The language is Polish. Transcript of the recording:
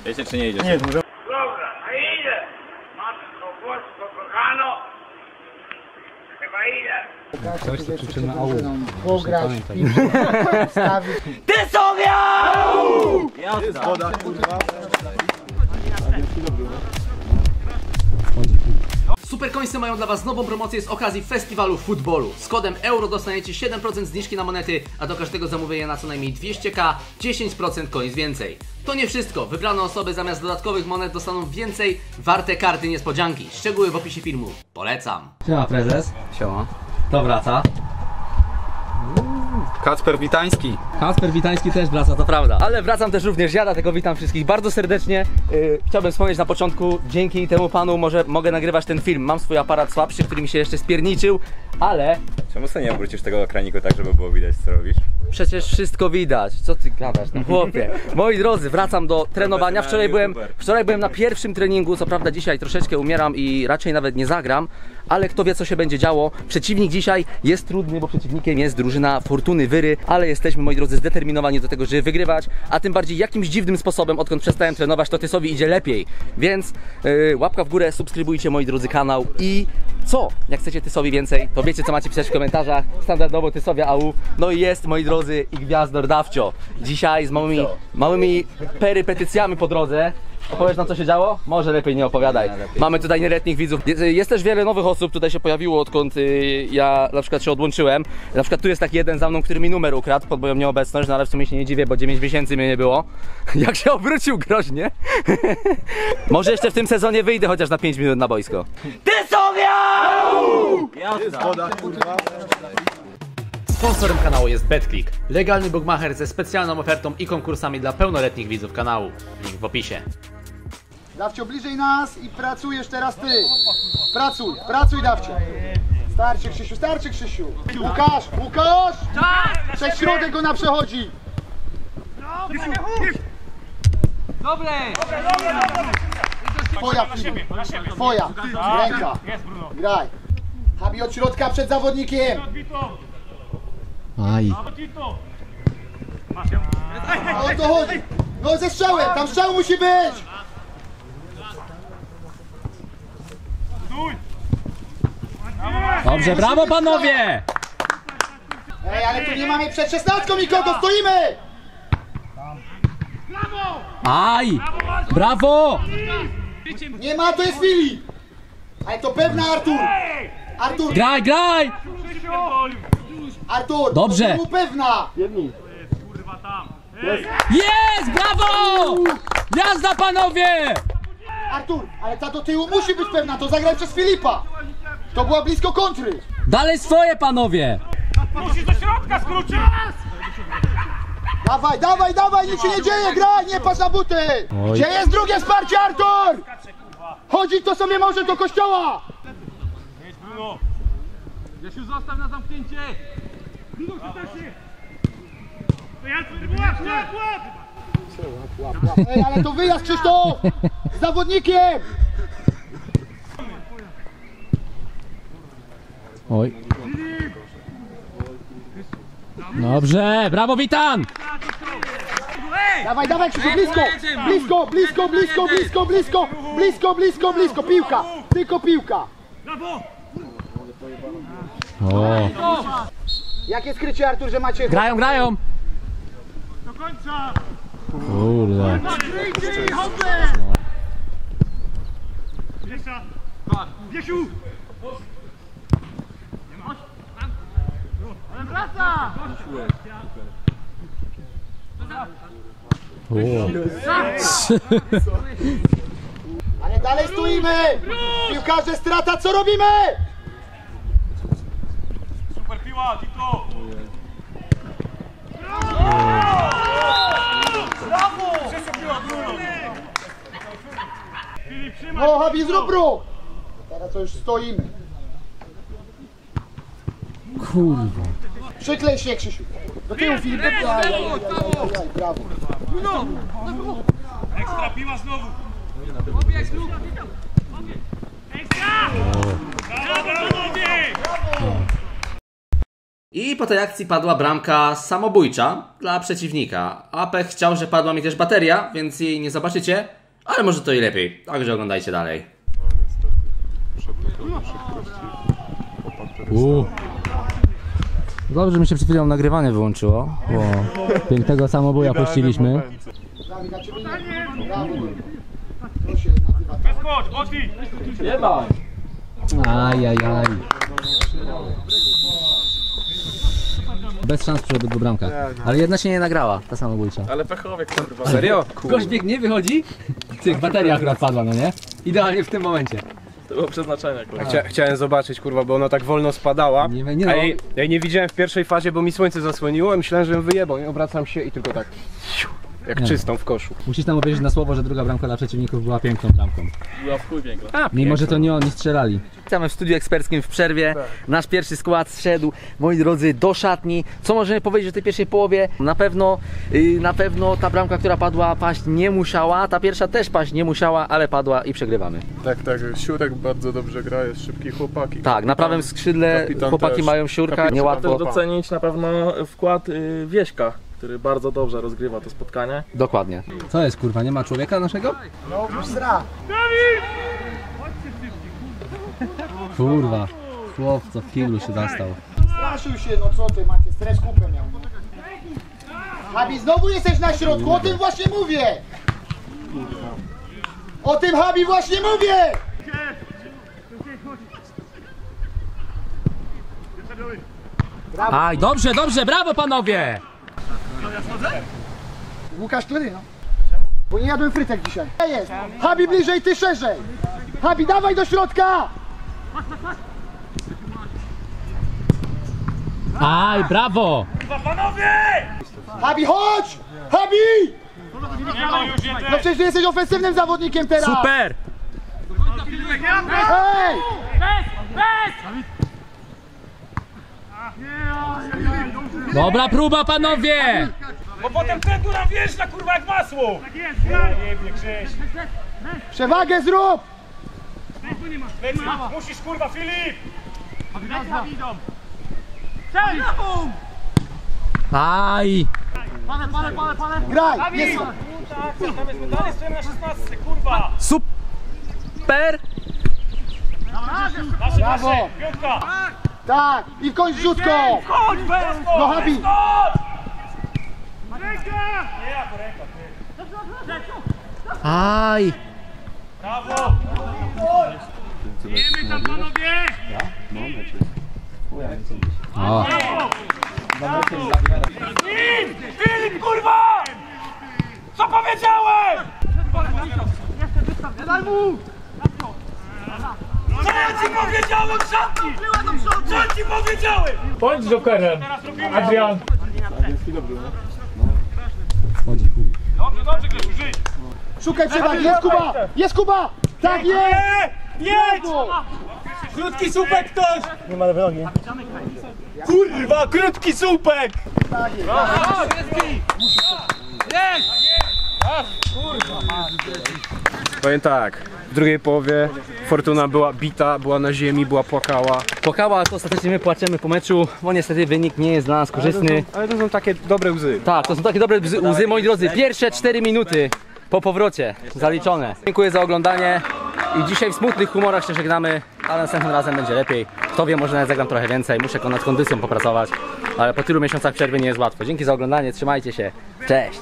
Wiecie czy nie idziecie? Nie, może... Dobra, a idę! Matko Bosko, kochano! Chyba idę! Ktoś to krzyczy na AU. Pograć, stawić. Tysowia! Jest Woda, kurwa. Supercoinsy mają dla Was nową promocję z okazji festiwalu futbolu. Z kodem EURO dostaniecie 7% zniżki na monety, a do każdego zamówienia na co najmniej 200k 10% coins więcej. To nie wszystko. Wybrane osoby zamiast dodatkowych monet dostaną więcej warte karty niespodzianki. Szczegóły w opisie filmu. Polecam. Siema prezes. Siema. To wraca. Kacper Witański. Kacper Witański też wraca, to prawda. Ale wracam też również ja, dlatego witam wszystkich bardzo serdecznie. Chciałbym wspomnieć na początku, dzięki temu panu mogę nagrywać ten film. Mam swój aparat słabszy, który mi się jeszcze spierniczył, ale... Czemu sobie nie obrócisz tego ekraniku tak, żeby było widać, co robisz? Przecież wszystko widać. Co ty gadasz, no chłopie? Moi drodzy, wracam do trenowania. Wczoraj byłem na pierwszym treningu, co prawda dzisiaj troszeczkę umieram i raczej nawet nie zagram, ale kto wie co się będzie działo. Przeciwnik dzisiaj jest trudny, bo przeciwnikiem jest drużyna Fortuny Wyry, ale jesteśmy, moi drodzy, zdeterminowani do tego, żeby wygrywać, a tym bardziej jakimś dziwnym sposobem, odkąd przestałem trenować, to Tysowi idzie lepiej. Więc łapka w górę, subskrybujcie, moi drodzy, kanał i co? Jak chcecie Tysowi więcej, to wiecie co macie pisać w komentarzach. Standardowo Tysowia AU. No i jest, moi drodzy, i Gwiazdor Dawcio. Dzisiaj z małymi perypetycjami po drodze. Opowiesz nam co się działo? Może lepiej nie opowiadaj. Mamy tutaj nieletnich widzów. Jest też wiele nowych osób tutaj się pojawiło, odkąd ja na przykład się odłączyłem. Na przykład tu jest taki jeden za mną, który mi numer ukradł pod moją nieobecność, no ale w sumie się nie dziwię, bo 9 miesięcy mnie nie było. Jak się obrócił groźnie. Może jeszcze w tym sezonie wyjdę chociaż na 5 minut na boisko. Tysowia! Jest woda, kurwa. Sponsorem kanału jest BetClick, legalny bookmacher ze specjalną ofertą i konkursami dla pełnoletnich widzów kanału. Link w opisie. Dawcio bliżej nas i pracujesz teraz ty. Pracuj Dawcio. Starczy Krzysiu. Łukasz! Przez środek go na przechodzi. Dobre! Twoja. Ręka. Graj. Habi od środka przed zawodnikiem. Aj. O to chodzi. No ze strzałem, tam strzał musi być. Dobrze, brawo panowie! Ej, ale tu nie mamy przed 16 nikogo, stoimy! Aj! Brawo! Nie ma, to jest Filip! Ale to pewna Artur! Graj! Artur! Dobrze. To było pewna! Jest! Brawo! Jazda panowie! Artur, ale ta do tyłu musi być pewna, to zagraj przez Filipa! To była blisko kontry! Dalej swoje panowie! Musisz do środka skrócić! Dawaj, nic się nie dzieje, graj, nie patrz na buty! Gdzie jest drugie wsparcie, Artur? Chodzić to sobie może do kościoła! Jedź Bruno! Jasiu, zostaw na zamknięcie! Bruno, się też Ej, ale to wyjazd, Krzysztof! Z zawodnikiem! Oj. Dobrze, brawo Witan! Dawaj, Krzysztof, blisko! Piłka! Tylko piłka! O. Jakie skrycie, Artur, że macie... Grają! do końca! Kurde. Wiesiu! Ale wraca! Ale dalej stoimy! Piłkarze, strata, co robimy? Super piła, Tito! Brawo! Przesupiła Bruno! Filip, trzymaj! No, Habi, zrób ruch! Teraz to już stoimy. Kurwa. Przyklej się, Krzysiu. Do tyłu, Filip, do tyłu. Aj, brawo. Ekstra piła znowu! Ekstra! Brawo, panowie! I po tej akcji padła bramka samobójcza dla przeciwnika. Apech chciał, że padła mi też bateria, więc jej nie zobaczycie, ale może to i lepiej. Także oglądajcie dalej. Dobrze, mi się przed chwilą nagrywanie wyłączyło, bo pięknego samobuja puściliśmy. Dawid, dla ciebie nie. Brawo. To się nazywa tak. Chodź, Oti! Ajajaj. Bez szans przy obydwu bramkach. Ale jedna się nie nagrała, ta samobójcza. Ale pechowie, kurwa. Serio? Gość biegnie, wychodzi. Tych bateria akurat padła, no nie? Idealnie w tym momencie. To było przeznaczenie, kurwa. Chciałem zobaczyć, kurwa, bo ona tak wolno spadała. Nie, A ja jej nie widziałem w pierwszej fazie, bo mi słońce zasłoniło. Myślałem, że ją wyjebał. I obracam się i tylko tak. Jak czystą w koszu. Musisz nam uwierzyć na słowo, że druga bramka dla przeciwników była piękną bramką. Była w chuj piękna. Mimo, że to nie oni strzelali. Witamy w studiu eksperckim w przerwie. Nasz pierwszy skład zszedł, moi drodzy, do szatni. Co możemy powiedzieć o tej pierwszej połowie? Na pewno ta bramka, która padła, paść nie musiała. Ta pierwsza też paść nie musiała, ale padła i przegrywamy. Tak, Siurek bardzo dobrze gra, jest szybki chłopaki. Tak, na prawym skrzydle Kapitan chłopaki też. mają siurka, Kapitan niełatwo. też Docenić na pewno wkład Wieśka, który bardzo dobrze rozgrywa to spotkanie. Dokładnie. Co jest, kurwa, nie ma człowieka naszego? No już zra. Kurwa, chłopco w kiblu się zastał. Straszył się, no co ty, macie stres kupę miał. Habi, znowu jesteś na środku, o tym właśnie mówię! O tym, Habi, właśnie mówię! Aj, dobrze, brawo panowie! Łukasz, który, no? Bo nie jadłem frytek dzisiaj. Jest! Habi, bliżej, ty szerzej! Habi, dawaj do środka! Aj, brawo! Habi, chodź! Habi! No przecież ty jesteś ofensywnym zawodnikiem teraz! Super! Hej! Dobra próba panowie! Bo potem tempura wjeżdża, kurwa, jak masło! Tak jest, jebnie, Krzyś! Przewagę zrób! Musisz, kurwa, Filip! Aj! Graj! Jest. Tam jest dalej, stoimy na 16, kurwa! Super! Brawo! Piątka! Tak! I w końcu rzutką! Chodź, bez! No Habi! Nie jako ręka, ty! Aj! Brawo! Jemy tam, panowie! O. Filip, kurwa! Co powiedziałem? Co ja ci powiedziałem, szatni? Co ci powiedziałem? Bądź jokerem, Adrian. Dobrze, Grzesiu, żyj. Szukaj przewagi! Jest Kuba! Jest Kuba! Tak jest! Jedź! Krótki słupek ktoś! Nie ma lewej nogi. Kurwa, krótki słupek! Powiem tak, w drugiej połowie Fortuna była bita, była na ziemi, płakała. Płakała, to ostatecznie my płaczemy po meczu, bo niestety wynik nie jest dla nas korzystny. Ale to są takie dobre łzy. Tak, to są takie dobre łzy, moi drodzy. Pierwsze 4 minuty po powrocie zaliczone. Dziękuję za oglądanie i dzisiaj w smutnych humorach się żegnamy, ale następnym razem będzie lepiej. Kto wie, może nawet zagram trochę więcej, muszę nad kondycją popracować, ale po tylu miesiącach przerwy nie jest łatwo. Dzięki za oglądanie, trzymajcie się, cześć!